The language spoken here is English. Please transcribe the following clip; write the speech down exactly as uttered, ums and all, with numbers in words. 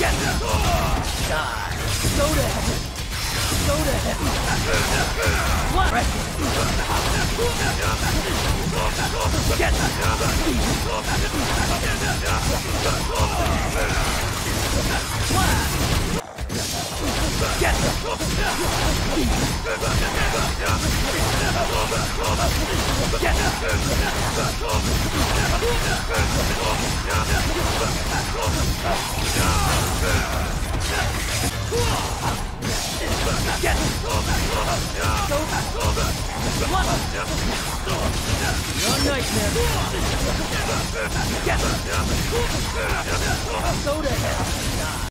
Die. Go to heaven. Go to heaven. What? Get. Get. Get. Your nightmare. Get. Go to hell.